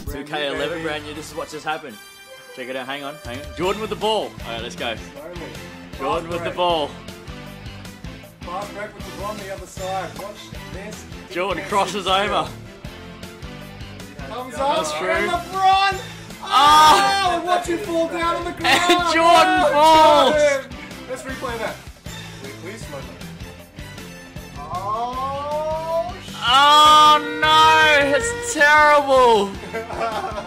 2K11 brand new. This is what just happened. Check it out. Hang on. Jordan with the ball. Alright, let's go. Jordan with the ball. Fast break with the ball on the other side. Watch this. Jordan crosses over. Comes up. That's true. And LeBron. Oh! And watch him fall down on the ground. And Jordan falls. Jordan. Let's replay that. Please slow down. Oh, Oh no! It's terrible!